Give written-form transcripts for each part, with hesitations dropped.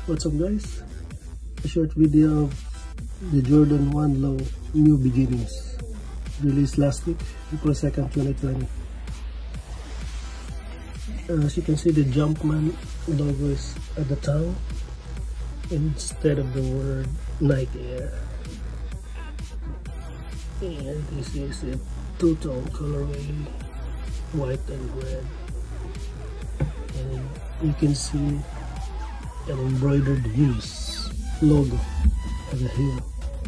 What's up guys? A short video of the Jordan 1 Low New Beginnings, released last week, April 2nd, 2020. As you can see, the Jumpman logo is at the tongue instead of the word Nike Air. And this is a two-tone colorway, white and red. And you can see an embroidered Vuse logo at the heel.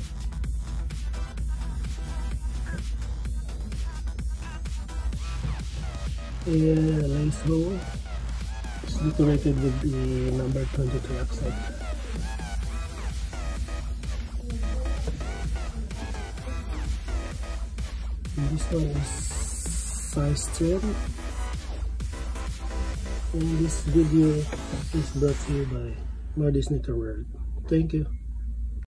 A lace hole is decorated with the number 23 upside. And this one is size 10. And this video is brought to you by Mardy Sneaker World. Thank you.